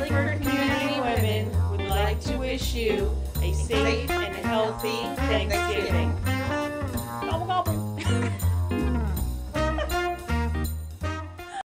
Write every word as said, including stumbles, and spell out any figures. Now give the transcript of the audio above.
Wallingford Community Women would like to wish you a safe and healthy Thanksgiving.